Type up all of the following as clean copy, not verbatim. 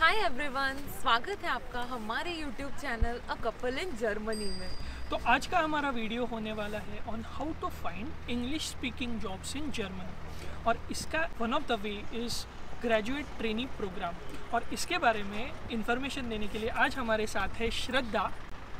Hi everyone, स्वागत है आपका हमारे YouTube channel a couple in Germany में। तो आज का हमारा वीडियो होने वाला है on how to find English speaking jobs in Germany और इसका one of the way is graduate training programme. और इसके बारे में इंफॉर्मेशन देने के लिए आज हमारे साथ है श्रद्धा।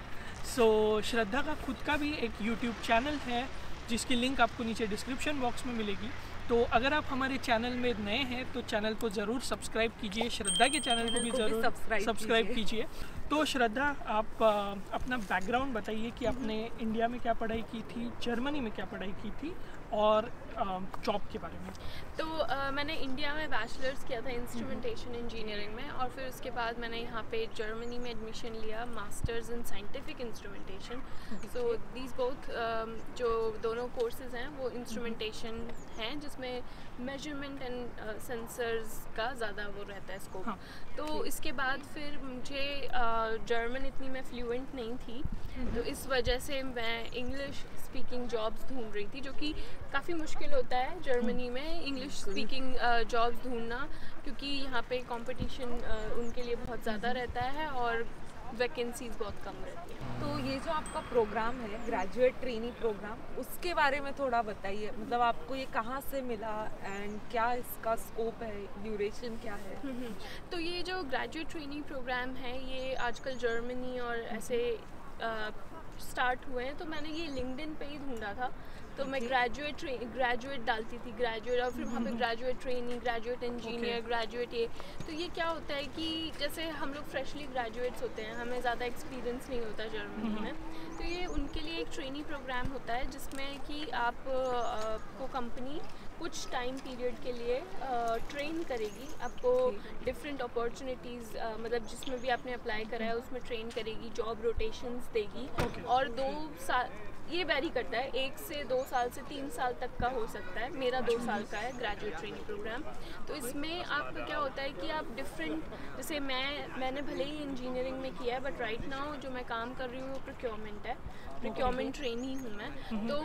श्रद्धा का खुद का भी एक यूट्यूब चैनल है जिसकी लिंक आपको नीचे डिस्क्रिप्शन बॉक्स में मिलेगी। तो अगर आप हमारे चैनल में नए हैं तो चैनल को ज़रूर सब्सक्राइब कीजिए, श्रद्धा के चैनल को भी ज़रूर सब्सक्राइब कीजिए। तो श्रद्धा, आप अपना बैकग्राउंड बताइए कि आपने इंडिया में क्या पढ़ाई की थी, जर्मनी में क्या पढ़ाई की थी और जॉब के बारे में। तो मैंने इंडिया में बैचलर्स किया था इंस्ट्रूमेंटेशन इंजीनियरिंग में, और फिर उसके बाद मैंने यहाँ पे जर्मनी में एडमिशन लिया masters in scientific instrumentation. So these both जो दोनों कोर्सेज हैं वो इंस्ट्रूमेंटेशन हैं जिसमें मेजरमेंट एंड सेंसर्स का ज़्यादा वो रहता है स्कोप। हाँ, तो इसके बाद फिर मुझे जर्मन इतनी मैं फ्लुएंट नहीं थी, तो इस वजह से मैं इंग्लिश स्पीकिंग जॉब्स ढूंढ रही थी, जो कि काफ़ी मुश्किल होता है जर्मनी में इंग्लिश स्पीकिंग जॉब्स ढूंढना, क्योंकि यहाँ पे कंपटीशन उनके लिए बहुत ज़्यादा रहता है और वैकेंसीज बहुत कम रहती है। तो ये जो आपका प्रोग्राम है ग्रेजुएट ट्रेनिंग प्रोग्राम, उसके बारे में थोड़ा बताइए। मतलब आपको ये कहाँ से मिला एंड क्या इसका स्कोप है, ड्यूरेशन क्या है? तो ये जो ग्रेजुएट ट्रेनिंग प्रोग्राम है ये आजकल जर्मनी और ऐसे स्टार्ट हुए हैं। तो मैंने ये लिंक्डइन पे ही ढूंढा था, तो मैं ग्रेजुएट डालती थी, ग्रेजुएट, और फिर वहाँ पे graduate training, graduate engineer, graduate ये। तो ये क्या होता है कि जैसे हम लोग फ्रेशली ग्रेजुएट्स होते हैं, हमें ज़्यादा एक्सपीरियंस नहीं होता जर्मनी में, तो ये उनके लिए एक ट्रेनिंग प्रोग्राम होता है जिसमें कि आप को कंपनी कुछ टाइम पीरियड के लिए ट्रेन करेगी, आपको डिफरेंट अपॉर्चुनिटीज़ मतलब जिसमें भी आपने अप्लाई करा है उसमें ट्रेन करेगी, जॉब रोटेशंस देगी। और 2 साल ये वेरी करता है, 1 से 2 साल से 3 साल तक का हो सकता है। मेरा 2 साल का है ग्रेजुएट ट्रेनिंग प्रोग्राम। तो इसमें आपका क्या होता है कि आप डिफरेंट, जैसे मैंने भले ही इंजीनियरिंग में किया है, बट राइट नाउ जो मैं काम कर रही हूँ वो प्रोक्योरमेंट है, प्रोक्योरमेंट ट्रेनी हूँ मैं। तो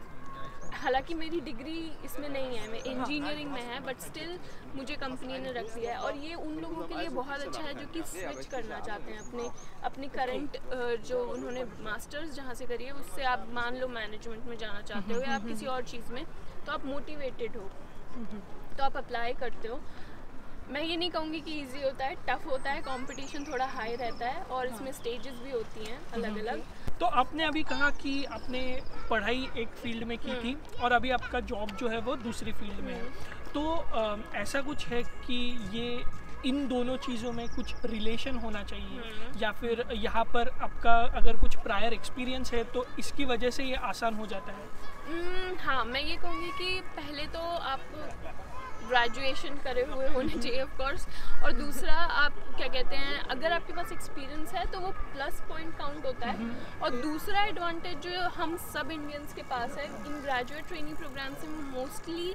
हालांकि मेरी डिग्री इसमें नहीं है, मैं इंजीनियरिंग में है, बट स्टिल मुझे कंपनी ने रख दिया है। और ये उन लोगों के लिए बहुत अच्छा है जो कि स्विच करना चाहते हैं अपने करंट जो उन्होंने मास्टर्स जहाँ से करी है उससे, आप मान लो मैनेजमेंट में जाना चाहते हो या आप किसी और चीज़ में, तो आप मोटिवेटेड हो तो आप अप्लाई करते हो। मैं ये नहीं कहूँगी कि इजी होता है, टफ होता है, कंपटीशन थोड़ा हाई रहता है और इसमें स्टेजेस भी होती हैं अलग अलग। तो आपने अभी कहा कि आपने पढ़ाई एक फील्ड में की थी और अभी आपका जॉब जो है वो दूसरी फील्ड में है। तो ऐसा कुछ है कि ये इन दोनों चीज़ों में कुछ रिलेशन होना चाहिए या फिर यहाँ पर आपका अगर कुछ प्रायर एक्सपीरियंस है तो इसकी वजह से ये आसान हो जाता है? हाँ, मैं ये कहूँगी कि पहले तो आप ग्रेजुएशन करे हुए होने चाहिए ऑफ कोर्स, और दूसरा आप क्या कहते हैं, अगर आपके पास एक्सपीरियंस है तो वो प्लस पॉइंट काउंट होता है। और दूसरा एडवांटेज जो हम सब इंडियंस के पास है, इन ग्रेजुएट ट्रेनिंग प्रोग्राम से मोस्टली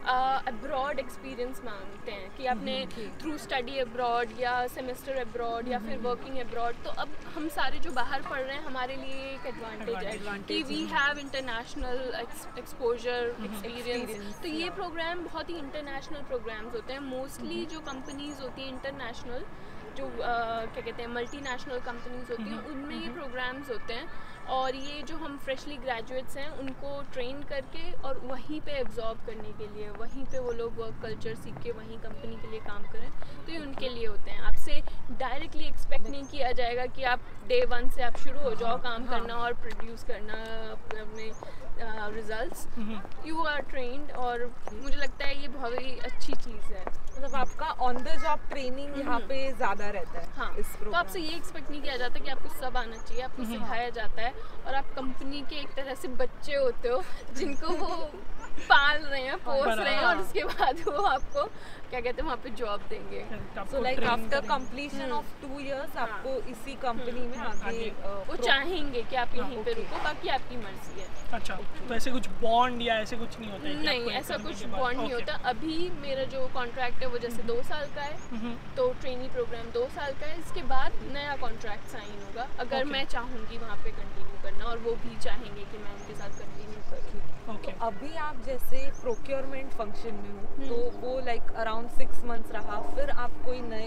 अब्रॉड एक्सपीरियंस मांगते हैं कि आपने थ्रू स्टडी अब्रॉड या सेमेस्टर अब्रॉड या फिर वर्किंग अब्रॉड। तो अब हम सारे जो बाहर पढ़ रहे हैं हमारे लिए एक एडवांटेज है कि we have international exposure experience. तो ये प्रोग्राम बहुत ही इंटरनेशनल प्रोग्राम्स होते हैं। मोस्टली जो कंपनीज होती हैं इंटरनेशनल, जो क्या कहते हैं मल्टीनेशनल कंपनीज होती हैं, उनमें ये प्रोग्राम्स होते हैं। और ये जो हम फ्रेशली ग्रेजुएट्स हैं उनको ट्रेन करके और वहीं पे एब्जॉर्ब करने के लिए, वहीं पे वो लोग वर्क कल्चर सीख के वहीं कंपनी के लिए काम करें, तो ये उनके लिए होते हैं। आपसे डायरेक्टली एक्सपेक्ट नहीं किया जाएगा कि आप डे 1 से आप शुरू हो जाओ काम करना और प्रोड्यूस करना अपने रिजल्ट्स। यू आर ट्रेन्ड, और मुझे लगता है ये बहुत ही अच्छी चीज़ है। मतलब आपका ऑन द जॉब ट्रेनिंग यहाँ पे ज़्यादा रहता है। हाँ, तो आपसे ये एक्सपेक्ट नहीं किया जाता कि आपको सब आना चाहिए, आपको सिखाया जाता है और आप कंपनी के एक तरह से बच्चे होते हो जिनको वो पाल रहे हैं, पोस रहे हैं, और उसके बाद वो आपको क्या कहते हैं वहाँ पे जॉब देंगे। So like after completion of 2 years आपको इसी कंपनी में आगे वो चाहेंगे कि आप यहीं पे रुको, बाकी आपकी मर्जी है। अच्छा, तो ऐसे कुछ बॉन्ड या ऐसे कुछ नहीं होता है? नहीं, ऐसा कुछ बॉन्ड नहीं होता। अभी मेरा जो कॉन्ट्रैक्ट है वो जैसे 2 साल का है, तो ट्रेनिंग प्रोग्राम 2 साल का है। इसके बाद नया कॉन्ट्रैक्ट साइन होगा अगर मैं चाहूँगी वहाँ पे कंटिन्यू करना, और वो भी चाहेंगे कि मैं उनके साथ कंटिन्यू करूँ। तो अभी आप जैसे प्रोक्योरमेंट फंक्शन में हो तो वो लाइक अराउंड 6 मंथ्स रहा, फिर आप कोई नए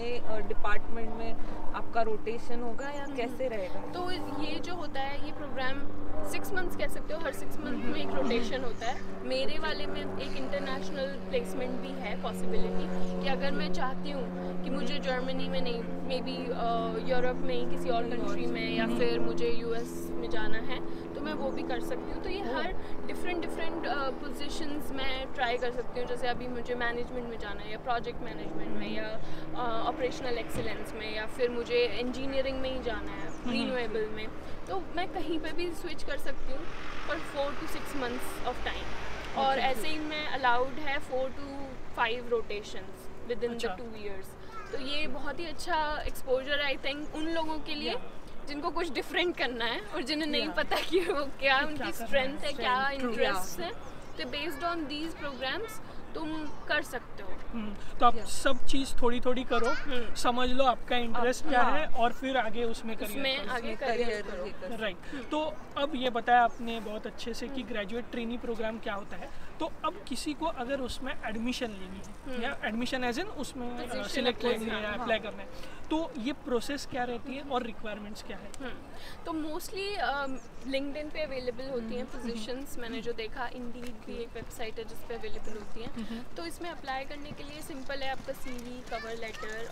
डिपार्टमेंट में आपका रोटेशन होगा या कैसे रहेगा? तो ये जो होता है ये प्रोग्राम 6 मंथ्स कह सकते हो, हर 6 मंथ में एक रोटेशन होता है। मेरे वाले में एक इंटरनेशनल प्लेसमेंट भी है पॉसिबिलिटी कि अगर मैं चाहती हूँ कि मुझे जर्मनी में नहीं, मे बी यूरोप में ही किसी और कंट्री में, या फिर मुझे यूएस में जाना है तो मैं वो भी कर सकती हूँ। तो ये हर डिफरेंट पोजीशंस में ट्राई कर सकती हूँ। जैसे अभी मुझे मैनेजमेंट में जाना है या प्रोजेक्ट मैनेजमेंट में या ऑपरेशनल एक्सीलेंस में, या फिर मुझे इंजीनियरिंग में ही जाना है, रिन्यूएबल में, तो मैं कहीं पे भी स्विच कर सकती हूँ for 4 to 6 months of time. और ऐसे ही मैं अलाउड है 4 to 5 rotations within the 2 years। तो ये बहुत ही अच्छा एक्सपोजर है आई थिंक उन लोगों के लिए जिनको कुछ डिफरेंट करना है और जिन्हें नहीं पता कि वो क्या उनकी स्ट्रेंथ है, क्या इंटरेस्ट है। तो बेस्ड ऑन दीज प्रोग्राम्स तुम कर सकते हो। तो आप सब चीज़ थोड़ी थोड़ी करो, समझ लो आपका इंटरेस्ट क्या है और फिर आगे उसमें करियर करो। राइट। तो अब ये बताया आपने बहुत अच्छे से कि ग्रेजुएट ट्रेनी प्रोग्राम क्या होता है। तो अब किसी को अगर उसमें एडमिशन लेनी है या एडमिशन एज इन उसमें सिलेक्ट लेनी है या अप्लाई करना है, तो ये प्रोसेस क्या रहती है और रिक्वायरमेंट्स क्या है? तो मोस्टली लिंक्डइन पे अवेलेबल होती हैं पोजीशंस। मैंने जो देखा, इंडीड भी एक वेबसाइट है जिस पे अवेलेबल होती हैं। तो इसमें अप्लाई करने के लिए सिंपल है, आपका CV, कवर लेटर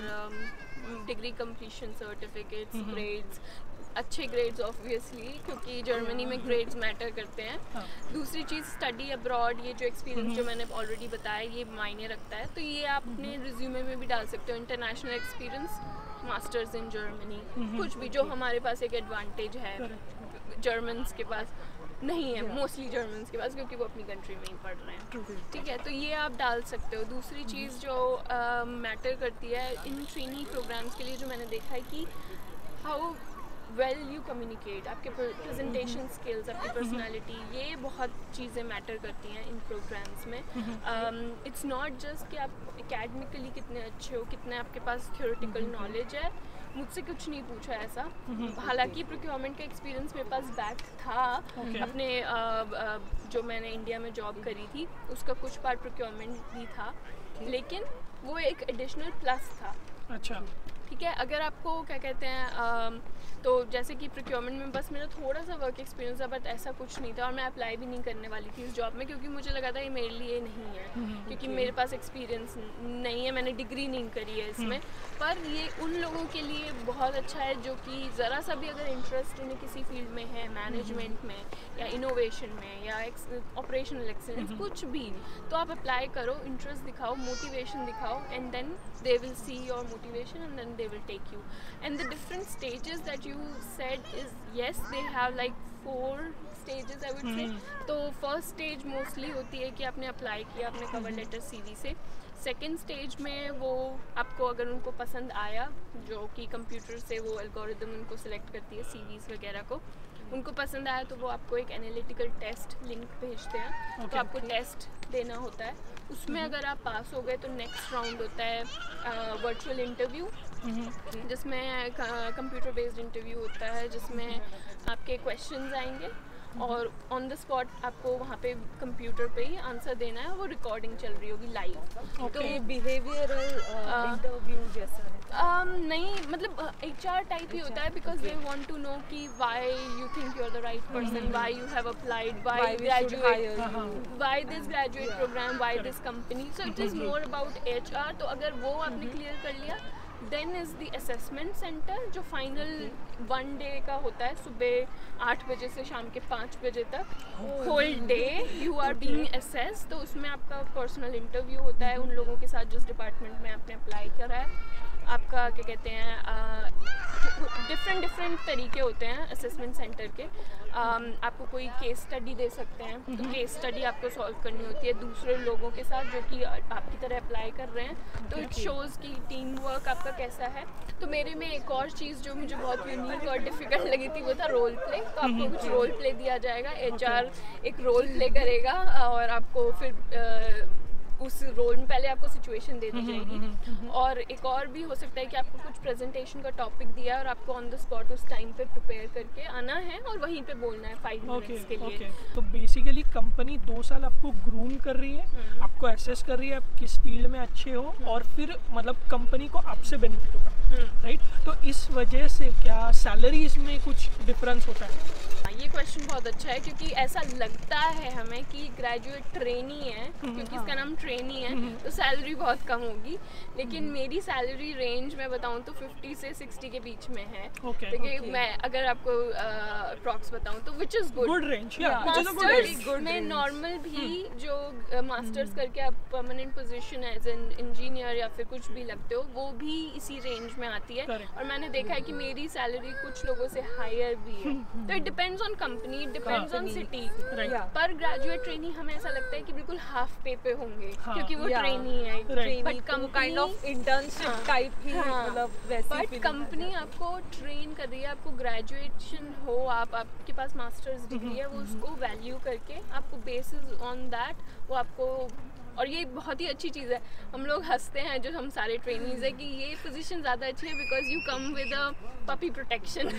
और डिग्री कंप्लीशन सर्टिफिकेट्स, ग्रेड्स, अच्छे ग्रेड्स ऑब्वियसली, क्योंकि जर्मनी में ग्रेड्स मैटर करते हैं। दूसरी चीज़ स्टडी अब्रॉड, ये जो एक्सपीरियंस जो मैंने ऑलरेडी बताया ये मायने रखता है। तो ये आप अपने रिज्यूमे में भी डाल सकते हो, international experience, masters in Germany, कुछ भी, जो हमारे पास एक एडवांटेज है जर्मन्स के पास नहीं है, मोस्टली जर्मन्स के पास, क्योंकि वो अपनी कंट्री में ही पढ़ रहे हैं। ठीक है, तो ये आप डाल सकते हो। दूसरी चीज़ जो मैटर करती है इन ट्रेनी प्रोग्राम्स के लिए, जो मैंने देखा है कि हाउ वेल यू कम्युनिकेट, आपके प्रेजेंटेशन स्किल्स, आपकी पर्सनालिटी, ये बहुत चीज़ें मैटर करती हैं इन प्रोग्राम्स में। इट्स नॉट जस्ट कि आप एकेडमिकली कितने अच्छे हो, कितने आपके पास थ्योरेटिकल नॉलेज है। मुझसे कुछ नहीं पूछा ऐसा, हालांकि प्रोक्योरमेंट का एक्सपीरियंस मेरे पास बैक था अपने जो मैंने इंडिया में जॉब करी थी उसका कुछ पार्ट प्रोक्योरमेंट भी था, लेकिन वो एक एडिशनल प्लस था। अच्छा, ठीक है। अगर आपको क्या कहते हैं तो जैसे कि प्रोक्योरमेंट में बस मेरा थोड़ा सा वर्क एक्सपीरियंस था, बट ऐसा कुछ नहीं था, और मैं अप्लाई भी नहीं करने वाली थी इस जॉब में, क्योंकि मुझे लगा था ये मेरे लिए नहीं है, क्योंकि मेरे पास एक्सपीरियंस नहीं है, मैंने डिग्री नहीं करी है इसमें। पर ये उन लोगों के लिए बहुत अच्छा है जो कि ज़रा सा भी अगर इंटरेस्ट उन्हें किसी फील्ड में है, मैनेजमेंट में या इनोवेशन में या ऑपरेशनल एक्सीलेंस, कुछ भी, तो आप अप्लाई करो, इंटरेस्ट दिखाओ, मोटिवेशन दिखाओ, and then they will see your motivation and then they will take you. And the different stages that you said is, yes, they have like 4 stages I would say. तो first stage mostly होती है कि आपने apply किया अपने cover letter CV से। Second stage में वो आपको अगर उनको पसंद आया, जो कि कंप्यूटर से वो एल्गोरिदम उनको सिलेक्ट करती है CVs वगैरह को, उनको पसंद आया तो वो आपको एक एनालिटिकल टेस्ट लिंक भेजते हैं। तो आपको टेस्ट देना होता है, उसमें अगर आप पास हो गए तो नेक्स्ट राउंड होता है वर्चुअल इंटरव्यू, जिसमें कंप्यूटर बेस्ड इंटरव्यू होता है, जिसमें आपके क्वेश्चंस आएंगे और ऑन द स्पॉट आपको वहाँ पे कंप्यूटर पे ही आंसर देना है। वो रिकॉर्डिंग चल रही होगी लाइव। तो ये बिहेवियरल इंटरव्यू जैसा है? नहीं, मतलब HR टाइप ही होता है, because they want to know कि why you think you are the right person, why you have applied, why graduate, why this graduate programme, why this company. So it is more about HR। तो अगर वो आपने clear कर लिया, then is the assessment centre, जो final 1 day का होता है, सुबह 8 बजे से शाम के 5 बजे तक, whole day you are being assess. तो उसमें आपका पर्सनल इंटरव्यू होता है उन लोगों के साथ जिस डिपार्टमेंट में आपने अप्लाई करा है। आपका क्या कहते हैं डिफरेंट तरीके होते हैं असेसमेंट सेंटर के। आपको कोई केस स्टडी दे सकते हैं, तो केस स्टडी आपको सॉल्व करनी होती है दूसरे लोगों के साथ जो कि आपकी तरह अप्लाई कर रहे हैं। तो इट शोज़ कि टीम वर्क आपका कैसा है। तो मेरे में एक और चीज़ जो मुझे बहुत यूनिक और डिफ़िकल्ट लगी थी वो था रोल प्ले। तो आपको कुछ रोल प्ले दिया जाएगा, HR एक रोल प्ले करेगा और आपको फिर उस रोल में पहले आपको सिचुएशन दे दी जाएगी, और एक और भी हो सकता है कि आपको कुछ प्रेजेंटेशन का टॉपिक दिया है और आपको ऑन द स्पॉट उस टाइम पे प्रिपेयर करके आना है और वहीं पे बोलना है 5 मिनट्स के लिए। तो बेसिकली कंपनी 2 साल आपको ग्रूम कर रही है, आपको असेस कर रही है आप किस फील्ड में अच्छे हो, और फिर मतलब कंपनी को आपसे बेनिफिट होगा, राइट? तो इस वजह से क्या सैलरीज में कुछ डिफरेंस होता है? ये क्वेश्चन बहुत अच्छा है, क्योंकि ऐसा लगता है हमें कि ग्रेजुएट ट्रेनी है, क्योंकि इसका नाम ट्रेनी है तो सैलरी बहुत कम होगी, लेकिन मेरी सैलरी रेंज मैं बताऊं तो 50 से 60 के बीच में है, क्योंकि मैं अगर आपको अप्रॉक्स बताऊं तो which is good range. Masters में नॉर्मल भी जो मास्टर्स करके आप permanent position as an engineer या फिर कुछ भी लगते हो, वो भी इसी रेंज में आती है, और मैंने देखा है कि मेरी सैलरी कुछ लोगों से हायर भी है। तो it depends on company, it depends on city, पर ग्रेजुएट ट्रेनी हमें ऐसा लगता है कि बिल्कुल हाफ पे पे होंगे, क्योंकि वो ट्रेनी है, but kind of internship type ही, मतलब वैसे। बट कंपनी आपको ट्रेन कर रही है, आपको ग्रेजुएशन हो, आपके पास मास्टर्स डिग्री है, वो उसको वैल्यू करके आपको बेसिस ऑन दैट वो आपको, और ये बहुत ही अच्छी चीज़ है। हम लोग हंसते हैं जो हम सारे ट्रेनीज है कि ये पोजीशन ज़्यादा अच्छी है because you come with a puppy protection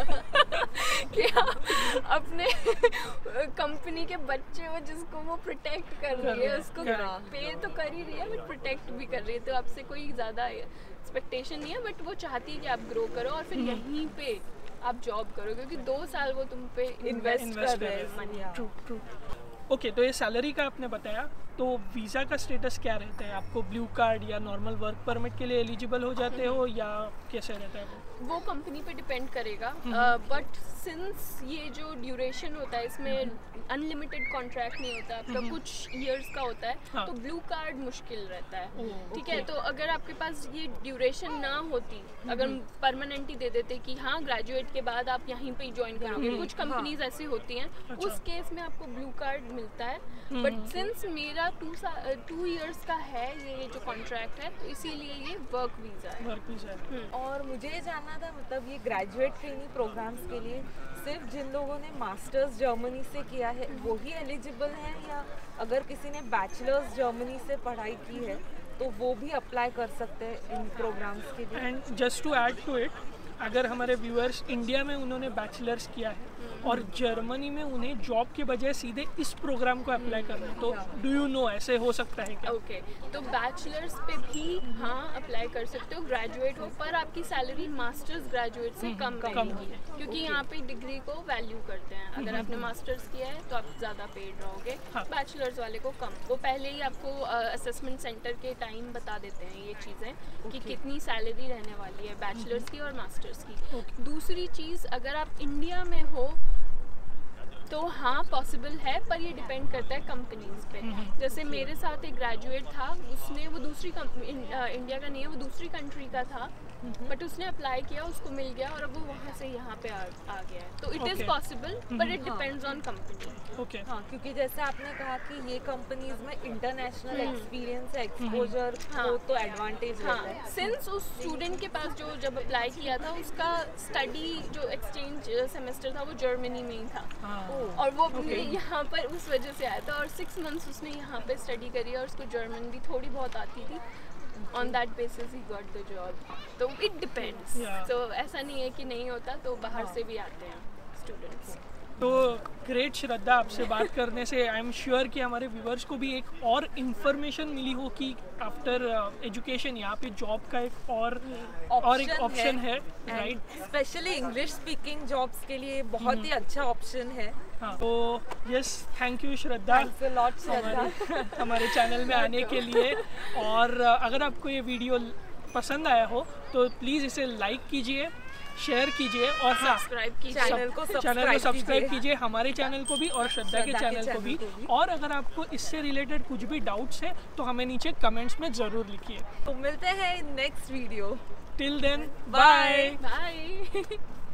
कि आप अपने कंपनी के बच्चे हो जिसको वो प्रोटेक्ट कर रही है, उसको पे तो कर ही रही है बट प्रोटेक्ट भी कर रही है, तो आपसे कोई ज़्यादा एक्सपेक्टेशन नहीं है, बट वो चाहती है कि आप ग्रो करो और फिर यहीं पे आप जॉब करो, क्योंकि 2 साल वो तुम पे इन्वेस्ट कर रहे हैं मनी। ओके, तो ये सैलरी का आपने बताया, तो वीज़ा का स्टेटस क्या रहता है? आपको ब्लू कार्ड या नॉर्मल वर्क परमिट के लिए एलिजिबल हो जाते हो या कैसे रहता है वो कंपनी पे डिपेंड करेगा, बट सिंस ये जो ड्यूरेशन होता है इसमें अनलिमिटेड कॉन्ट्रैक्ट नहीं होता, आपका कुछ ईयर्स का होता है, तो ब्लू कार्ड मुश्किल रहता है, ठीक है? तो अगर आपके पास ये ड्यूरेशन ना होती, अगर परमानेंट ही दे देते कि हाँ ग्रेजुएट के बाद आप यहीं पे ज्वाइन करोगे, कुछ कंपनीज ऐसी होती हैं, उस केस में आपको ब्लू कार्ड मिलता है, बट सिंस मेरा 2 इयर्स का है ये जो कॉन्ट्रैक्ट है, तो इसीलिए ये वर्क वीज़ा है। और मुझे जानना था, मतलब ये ग्रेजुएट ट्रेनी प्रोग्राम्स के लिए सिर्फ जिन लोगों ने मास्टर्स जर्मनी से किया है वो ही एलिजिबल हैं, या अगर किसी ने बैचलर्स जर्मनी से पढ़ाई की है तो वो भी अप्लाई कर सकते हैं इन प्रोग्राम्स के लिए? And just to add to it, अगर हमारे व्यूअर्स इंडिया में उन्होंने बैचलर्स किया है और जर्मनी में उन्हें जॉब के बजाय सीधे इस प्रोग्राम को अप्लाई करना है, तो डू यू नो ऐसे हो सकता है क्या? ओके, तो बैचलर्स पे भी हाँ अप्लाई कर सकते हो, ग्रेजुएट हो, पर आपकी सैलरी मास्टर्स ग्रेजुएट से कम रहेगी, क्योंकि यहाँ पे डिग्री को वैल्यू करते हैं। अगर आपने मास्टर्स किया है तो आप ज़्यादा पेड रहोगे, बैचलर्स वाले को कम। वो पहले ही आपको असेसमेंट सेंटर के टाइम बता देते हैं ये चीज़ें कि कितनी सैलरी रहने वाली है बैचलर्स की और मास्टर्स की। दूसरी चीज़, अगर आप इंडिया में हो तो हाँ पॉसिबल है, पर ये डिपेंड करता है कंपनीज पे। जैसे मेरे साथ एक ग्रेजुएट था, उसने वो दूसरी इंडिया का नहीं है, वो दूसरी कंट्री का था, बट उसने अप्लाई किया, उसको मिल गया और अब वो वहाँ से यहाँ पे आ गया है। तो it is possible, but it depends on company. Okay, हाँ, क्योंकि जैसे आपने कहा कि ये कंपनीज में इंटरनेशनल एक्सपीरियंस एक्सपोजर हो तो एडवांटेज रहता है। सिंस उस स्टूडेंट के पास जो जब अप्लाई किया था उसका स्टडी जो एक्सचेंज सेमेस्टर था वो जर्मनी में ही था, और वो यहाँ पर उस वजह से आया था, और 6 मंथ्स उसने यहाँ पे स्टडी करी और उसको जर्मन भी थोड़ी बहुत आती थी। On that basis he got the job. तो it depends. तो ऐसा नहीं है कि नहीं होता, तो बाहर से भी आते हैं स्टूडेंट्स। तो ग्रेट श्रद्धा, आपसे बात करने से आई एम श्योर कि हमारे व्यूवर्स को भी एक और इन्फॉर्मेशन मिली हो कि आफ्टर एजुकेशन यहाँ पे जॉब का एक और एक ऑप्शन है, right? Specially English speaking jobs के लिए बहुत ही अच्छा ऑप्शन है। हाँ, तो यस, थैंक यू श्रद्धा हमारे चैनल में आने के लिए। और अगर आपको ये वीडियो पसंद आया हो तो प्लीज़ इसे लाइक कीजिए, शेयर कीजिए और सब्सक्राइब कीजिए, चैनल को सब्सक्राइब कीजिए, हमारे चैनल को भी और श्रद्धा के चैनल को भी। और अगर आपको इससे रिलेटेड कुछ भी डाउट्स है तो हमें नीचे कमेंट्स में ज़रूर लिखिए। तो मिलते हैं next video. Till then, bye.